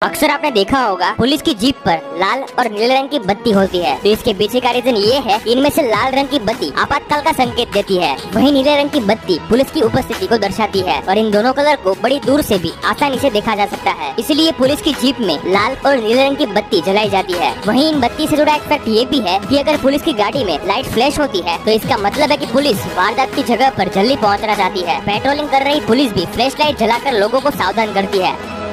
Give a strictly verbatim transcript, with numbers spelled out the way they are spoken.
अक्सर आपने देखा होगा पुलिस की जीप पर लाल और नीले रंग की बत्ती होती है। तो इसके पीछे का रीजन ये है कि इनमें से लाल रंग की बत्ती आपातकाल का संकेत देती है, वहीं नीले रंग की बत्ती पुलिस की उपस्थिति को दर्शाती है। और इन दोनों कलर को बड़ी दूर से भी आसानी से देखा जा सकता है, इसलिए पुलिस की जीप में लाल और नीले रंग की बत्ती जलाई जाती है। वहीं इन बत्ती से जुड़ा एक फैक्ट ये भी है कि अगर पुलिस की गाड़ी में लाइट फ्लैश होती है तो इसका मतलब है कि पुलिस वारदात की जगह पर जल्दी पहुंचना चाहती है। पेट्रोलिंग कर रही पुलिस भी फ्लैश लाइट जलाकर लोगों को सावधान करती है।